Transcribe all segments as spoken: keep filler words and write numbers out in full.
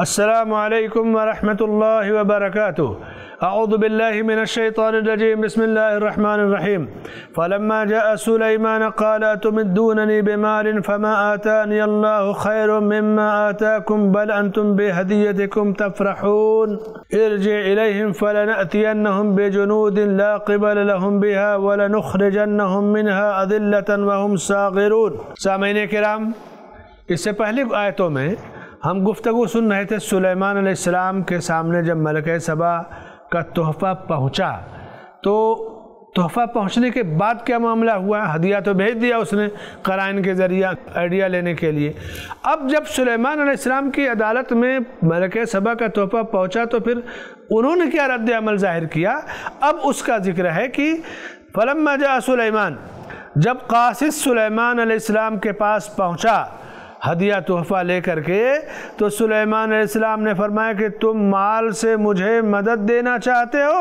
अस्सलामु अलैकुम व रहमतुल्लाहि व बरकातुहू। अऊज़ु बिल्लाहि मिनश शैतानिर रजीम। बिस्मिल्लाहिर रहमानिर रहीम। फलम्मा जाअ सुलैमान क़ाल अतुमिद्दूननी बिमालिन फमा आतानी अल्लाहु खैरुम मिम्मा आताकुम बल अंतुम बिहदियतिकुम तफ़रहून। इरजि इलैहिम फलनअतियन्नहुम बिजुनूदिन ला क़िबल लहुम बिहा वलनुख़रिजन्नहुम मिन्हा अज़िल्लतन व हुम साग़िरून। सामीन किराम, इससे पहले आयतों में हम गुफ्तगू सुन रहे थे सुलेमान अलैहिस्सलाम के सामने जब मलके सबा का तोहफ़ा पहुंचा तो तोहफ़ा पहुंचने के बाद क्या मामला हुआ। हदिया तो भेज दिया उसने कराइन के ज़रिया आइडिया लेने के लिए। अब जब सुलेमान अलैहिस्सलाम की अदालत में मलके सबा का तोहफ़ा पहुंचा तो फिर उन्होंने क्या रद्द अमल ज़ाहिर किया, अब उसका जिक्र है कि फलम्मा जा सुलेमान, जब कासिद सुलेमान अलैहिस्सलाम के पास पहुंचा हदिया तोहफ़ा लेकर के, तो सुलेमान अलैहिस्सलाम ने फरमाया कि तुम माल से मुझे मदद देना चाहते हो,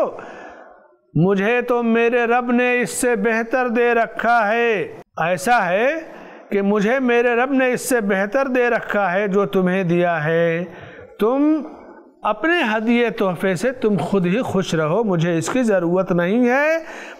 मुझे तो मेरे रब ने इससे बेहतर दे रखा है। ऐसा है कि मुझे मेरे रब ने इससे बेहतर दे रखा है जो तुम्हें दिया है। तुम अपने हदिये तोहफ़े से तुम खुद ही खुश रहो, मुझे इसकी ज़रूरत नहीं है।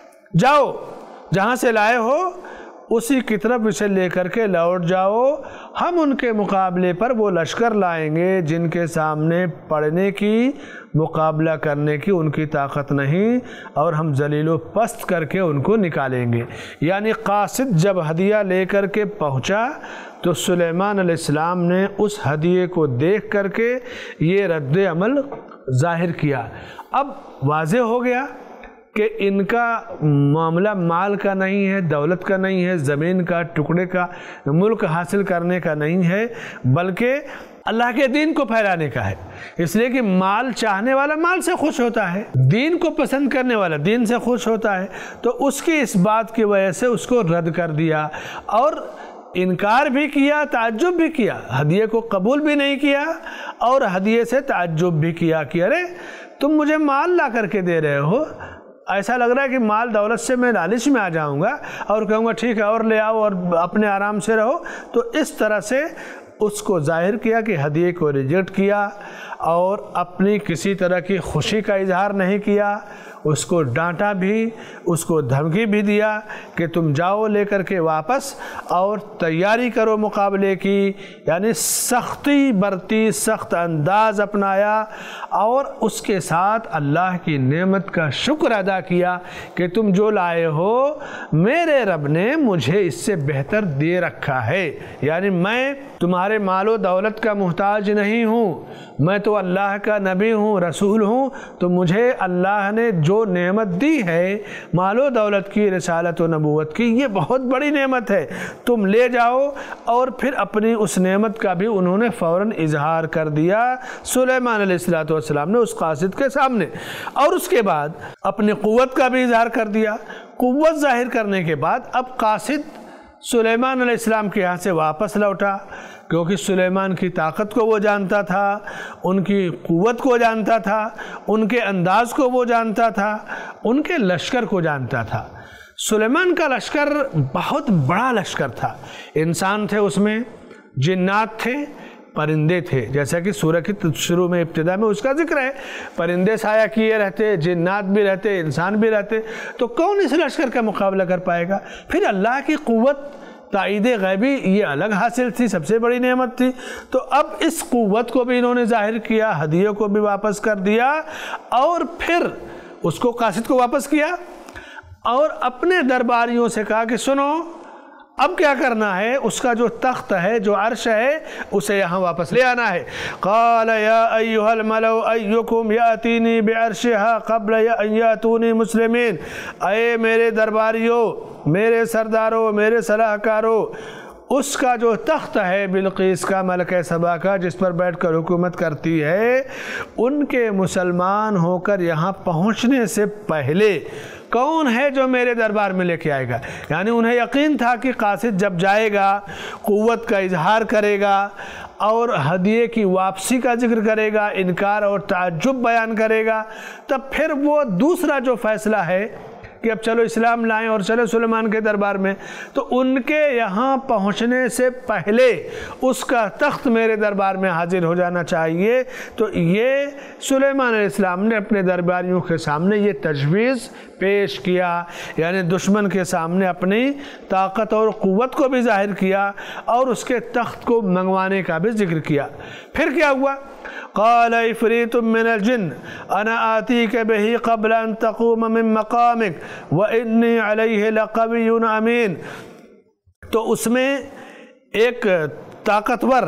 जाओ जहाँ से लाए हो उसी की तरफ इसे लेकर के लौट जाओ। हम उनके मुकाबले पर वो लश्कर लाएंगे जिनके सामने पड़ने की, मुकाबला करने की उनकी ताकत नहीं, और हम जलीलो पस्त करके उनको निकालेंगे। यानी कासिद जब हदिया लेकर के पहुंचा तो सुलेमान अलैहिस्सलाम ने उस हदिये को देख करके ये रद्द अमल ज़ाहिर किया। अब वाज़ेह हो गया कि इनका मामला माल का नहीं है, दौलत का नहीं है, ज़मीन का, टुकड़े का, मुल्क हासिल करने का नहीं है, बल्कि अल्लाह के दीन को फैलाने का है। इसलिए कि माल चाहने वाला माल से खुश होता है, दीन को पसंद करने वाला दीन से खुश होता है। तो उसकी इस बात की वजह से उसको रद्द कर दिया और इनकार भी किया, ताज्जुब भी किया, हदिये को कबूल भी नहीं किया और हदिये से ताज्जुब भी किया कि अरे तुम मुझे माल ला करके दे रहे हो, ऐसा लग रहा है कि माल दौलत से मैं लालच में आ जाऊंगा और कहूँगा ठीक है और ले आओ और अपने आराम से रहो। तो इस तरह से उसको ज़ाहिर किया कि हदिये को रिजेक्ट किया और अपनी किसी तरह की खुशी का इजहार नहीं किया। उसको डांटा भी, उसको धमकी भी दिया कि तुम जाओ लेकर के वापस और तैयारी करो मुकाबले की। यानी सख्ती बरती, सख्त अंदाज अपनाया और उसके साथ अल्लाह की नेमत का शुक्र अदा किया कि तुम जो लाए हो मेरे रब ने मुझे इससे बेहतर दे रखा है। यानी मैं तुम्हारे मालो दौलत का मुहताज नहीं हूँ, मैं तो अल्लाह का नबी हूँ, रसूल हूँ। तो मुझे अल्लाह ने जो नेमत दी है मालो दौलत की, रिसालत व नबूवत की, ये बहुत बड़ी नेमत है, तुम ले जाओ। और फिर अपनी उस नेमत का भी उन्होंने फ़ौरन इजहार कर दिया सुलेमान अलैहिस्सलाम ने उस कासिद के सामने। और उसके बाद अपनी क़ुव्वत का भी इजहार कर दिया। क़ुव्वत ज़ाहिर करने के बाद अब कासिद सुलेमान अलैहिस्सलाम के यहाँ से वापस लौटा, क्योंकि सुलेमान की ताकत को वो जानता था, उनकी क़ुव्वत को जानता था, उनके अंदाज़ को वो जानता था, उनके लश्कर को जानता था। सुलेमान का लश्कर बहुत बड़ा लश्कर था। इंसान थे उसमें, जिन्नात थे, परिंदे थे। जैसा कि सूरह की शुरू में इब्तिदा में उसका जिक्र है, परिंदे साया किए रहते, जिन्नात भी रहते, इंसान भी रहते। तो कौन इस लश्कर का मुकाबला कर पाएगा। फिर अल्लाह की क़ुव्वत, ताईद गैबी, ये अलग हासिल थी, सबसे बड़ी नेमत थी। तो अब इस क़ुव्वत को भी इन्होंने ज़ाहिर किया, हदिये को भी वापस कर दिया और फिर उसको कासिद को वापस किया और अपने दरबारियों से कहा कि सुनो अब क्या करना है, उसका जो तख्त है, जो अर्श है, उसे यहाँ वापस ले आना है। क़ाल या अय्युहल मलउ अय्युकुम यातीनी बिअर्शिहा क़ब्ल यातूनी मुस्लिमीन। अये मेरे दरबारियों, मेरे सरदारों, मेरे सलाहकारों, उसका जो तख्त है बिल्क़ीस का, मलके सबा का, जिस पर बैठकर हुकूमत करती है, उनके मुसलमान होकर यहाँ पहुँचने से पहले कौन है जो मेरे दरबार में लेके आएगा। यानी उन्हें यकीन था कि कासिद जब जाएगा, क़ुव्वत का इजहार करेगा और हदिये की वापसी का जिक्र करेगा, इनकार और ताज्जुब बयान करेगा, तब फिर वो दूसरा जो फ़ैसला है کہ اب چلو اسلام لائیں اور چلو سلیمان کے دربار میں، تو ان کے یہاں پہنچنے سے پہلے اس کا تخت میرے دربار میں حاضر ہو جانا چاہیے۔ تو یہ سلیمان علیہ السلام نے اپنے درباریوں کے سامنے یہ تجویز پیش کیا، یعنی دشمن کے سامنے اپنی طاقت اور قوت کو بھی ظاہر کیا اور اس کے تخت کو منگوانے کا بھی ذکر کیا۔ پھر کیا ہوا؟ قال عفریت من الجن انا آتیک بہ قبل ان تقوم من مقامک وانی علیہ لقوی امین۔ تو اس میں ایک طاقتور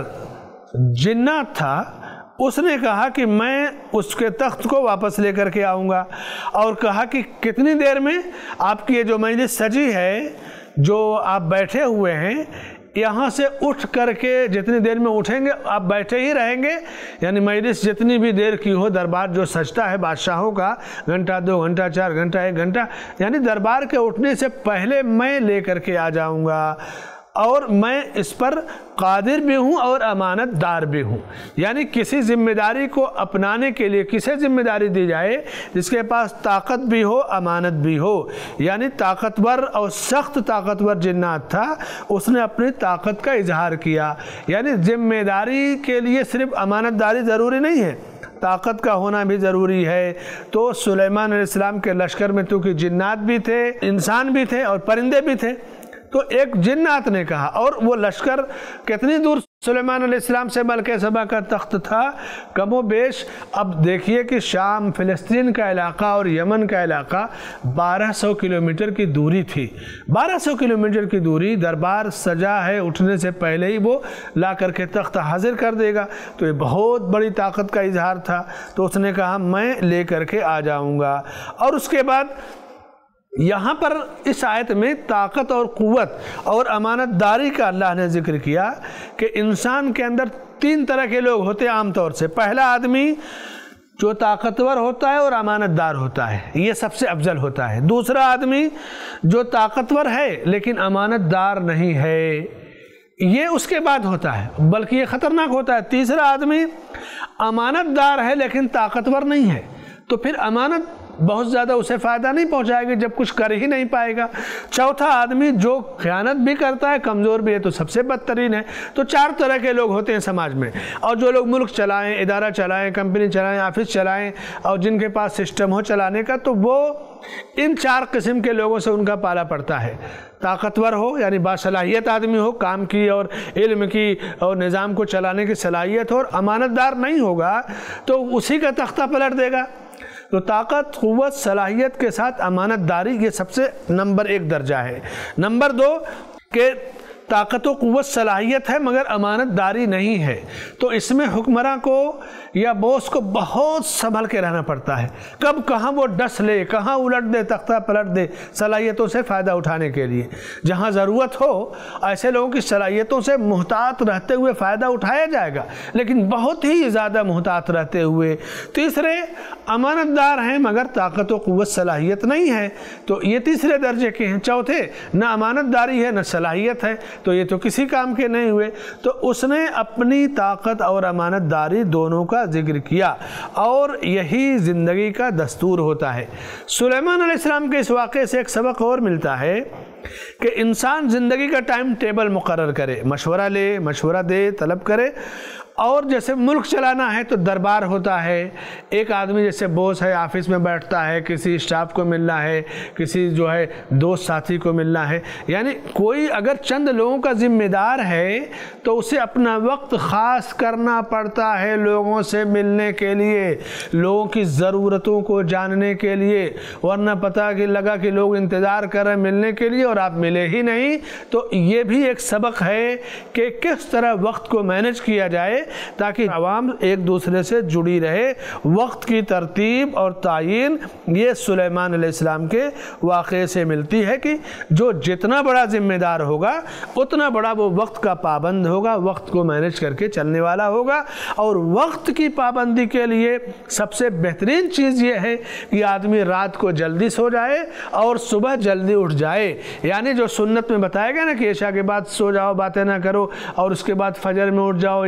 جنات تھا، اس نے کہا کہ میں اس کے تخت کو واپس لے کر کے آؤں گا، اور کہا کہ کتنی دیر میں؟ آپ کی یہ جو مجلس سجی ہے، جو آپ بیٹھے ہوئے ہیں، یہاں سے اٹھ کر کے جتنی دیر میں اٹھیں گے آپ بیٹھے ہی رہیں گے، یعنی مجلس جتنی بھی دیر کی ہو، دربار جو سجتا ہے بادشاہوں کا، گھنٹہ دو گھنٹہ چار گھنٹہ ایک گھنٹہ، یعنی دربار کے اٹھنے سے پہلے میں لے کر کے آ جاؤں گا، اور میں اس پر قادر بھی ہوں اور امانت دار بھی ہوں۔ یعنی کسی ذمہ داری کو اپنانے کے لیے کسے ذمہ داری دی جائے؟ جس کے پاس طاقت بھی ہو، امانت بھی ہو۔ یعنی طاقتور اور سخت طاقتور جنات تھا، اس نے اپنی طاقت کا اظہار کیا۔ یعنی ذمہ داری کے لیے صرف امانت داری ضروری نہیں ہے، طاقت کا ہونا بھی ضروری ہے۔ تو سلیمان علیہ السلام کے لشکر میں تو کہ جنات بھی تھے، انسان بھی تھے اور پرندے بھی تھے، تو ایک جنات نے کہا، اور وہ لشکر کتنی دور سلیمان علیہ السلام سے ملکہ سبا کا تخت تھا؟ کم و بیش اب دیکھیے کہ شام، فلسطین کا علاقہ اور یمن کا علاقہ بارہ سو کلومیٹر کی دوری تھی۔ بارہ سو کلومیٹر کی دوری، دربار سجا ہے، اٹھنے سے پہلے ہی وہ لا کر کے تخت حاضر کر دے گا، تو یہ بہت بڑی طاقت کا اظہار تھا۔ تو اس نے کہا میں لے کر کے آ جاؤں گا۔ اور اس کے بعد یہاں پر اس آیت میں طاقت اور قوت اور امانت داری کا اللہ نے ذکر کیا کہ انسان کے اندر تین طرح کے لوگ ہوتے ہیں عام طور سے۔ پہلا آدمی جو طاقتور ہوتا ہے اور امانت دار ہوتا ہے، یہ سب سے افضل ہوتا ہے۔ دوسرا آدمی جو طاقتور ہے لیکن امانت دار نہیں ہے، یہ اس کے بعد ہوتا ہے، بلکہ یہ خطرناک ہوتا ہے۔ تیسرا آدمی امانت دار ہے لیکن طاقتور نہیں ہے، تو پھر امانت بہت زیادہ اسے فائدہ نہیں پہنچائے گی جب کچھ کر ہی نہیں پائے گا۔ چوتھا آدمی جو خیانت بھی کرتا ہے، کمزور بھی ہے، تو سب سے بدترین ہے۔ تو چار طرح کے لوگ ہوتے ہیں سماج میں، اور جو لوگ ملک چلائیں، ادارہ چلائیں، کمپنی چلائیں، آفس چلائیں، اور جن کے پاس سسٹم ہو چلانے کا، تو وہ ان چار قسم کے لوگوں سے ان کا پالا پڑتا ہے۔ طاقتور ہو یعنی باصلاحیت آدمی ہو، کام کی اور علم کی اور نظام کو چلانے کی صلاحیت ہو، اور امانت دار نہیں ہوگا تو اسی کا تختہ پلٹ دے گا۔ تو طاقت، قوت، صلاحیت کے ساتھ امانت داری، یہ سب سے نمبر ایک درجہ ہے۔ نمبر دو کہ طاقت و قوت صلاحیت ہے مگر امانت داری نہیں ہے، تو اس میں حکمراں کو یا بوس کو بہت سنبھل کے رہنا پڑتا ہے، کب کہاں وہ ڈس لے، کہاں الٹ دے، تختہ پلٹ دے صلاحیتوں سے فائدہ اٹھانے کے لیے۔ جہاں ضرورت ہو ایسے لوگوں کی صلاحیتوں سے محتاط رہتے ہوئے فائدہ اٹھایا جائے گا، لیکن بہت ہی زیادہ محتاط رہتے ہوئے۔ تیسرے امانت دار ہیں مگر طاقت و قوت صلاحیت نہیں ہے، تو یہ تیسرے درجے کے ہیں۔ چوتھے نہ امانت داری ہے نہ صلاحیت ہے، تو یہ تو کسی کام کے نہیں ہوئے۔ تو اس نے اپنی طاقت اور امانت داری دونوں کا ذکر کیا، اور یہی زندگی کا دستور ہوتا ہے۔ سلیمان علیہ السلام کے اس واقعے سے ایک سبق اور ملتا ہے کہ انسان زندگی کا ٹائم ٹیبل مقرر کرے، مشورہ لے، مشورہ دے، طلب کرے۔ اور جیسے ملک چلانا ہے تو دربار ہوتا ہے، ایک آدمی جیسے بوس ہے، آفس میں بیٹھتا ہے، کسی اسٹاف کو ملنا ہے، کسی جو ہے دوست ساتھی کو ملنا ہے، یعنی کوئی اگر چند لوگوں کا ذمہ دار ہے تو اسے اپنا وقت خاص کرنا پڑتا ہے لوگوں سے ملنے کے لیے، لوگوں کی ضرورتوں کو جاننے کے لیے، ورنہ پتہ کہ لگا کہ لوگ انتظار کر رہے ہیں ملنے کے لیے اور آپ ملے ہی نہیں۔ تو یہ بھی ایک سبق ہے کہ کس طرح وقت کو مینج کیا جائے تاکہ عوام ایک دوسرے سے جڑی رہے۔ وقت کی ترتیب اور تعین یہ سلیمان علیہ السلام کے واقعے سے ملتی ہے کہ جو جتنا بڑا ذمہ دار ہوگا اتنا بڑا وہ وقت کا پابند ہوگا، وقت کو مینج کر کے چلنے والا ہوگا۔ اور وقت کی پابندی کے لیے سب سے بہترین چیز یہ ہے کہ آدمی رات کو جلدی سو جائے اور صبح جلدی اٹھ جائے، یعنی جو سنت میں بتایا گیا نا کہ عشاء کے بعد سو جاؤ، باتیں نہ کرو، اور اس کے بعد فجر میں اٹھ جاؤ یا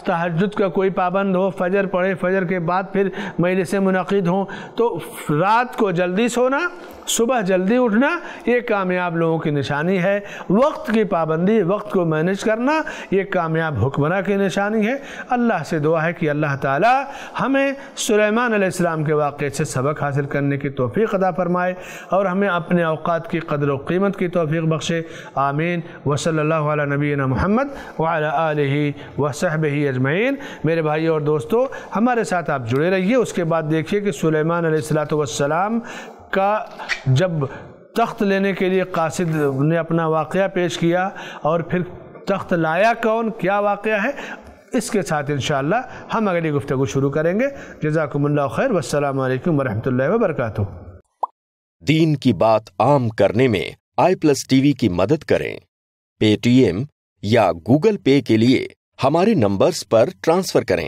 तहज्जुद का कोई पाबंद हो, फजर पढ़े, फजर के बाद फिर मजलिसें मुनक़िद हों, तो रात को जल्दी सोना, सुबह जल्दी उठना, ये कामयाब लोगों की निशानी है। वक्त की पाबंदी, वक्त को मैनेज करना, ये कामयाब हुक्मरां की निशानी है। अल्लाह से दुआ है कि अल्लाह ताला हमें सुलेमान अलैहिस्सलाम के वाक़े से सबक हासिल करने की तौफ़ीक़ अता फरमाए और हमें अपने औक़ात की क़द्र व क़ीमत की तौफ़ीक़ बख्शे। आमीन। व सल्लल्लाहु अला नबीना मुहम्मद व अला आलिहि व सहबिहि अजमईन। मेरे भाई और दोस्तों, हमारे साथ आप जुड़े रहिए। उसके बाद देखिए कि सुलेमान अलैहिस्सलातु वस्सलाम का जब तख्त लेने के लिए कासिद ने अपना वाक़या पेश किया और फिर तख्त लाया कौन, क्या वाक़या है, इसके साथ इंशाअल्लाह हम अगली गुफ्तगू शुरू करेंगे। जज़ाकुमुल्लाहु खैर। वस्सलामु अलैकुम वरहमतुल्लाहि वबरकातुहू। दीन की बात आम करने में आई प्लस टीवी की मदद करें। पेटीएम या गूगल पे के लिए हमारे नंबर्स पर ट्रांसफर करें।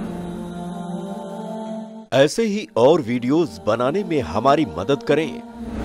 ऐसे ही और वीडियोस बनाने में हमारी मदद करें।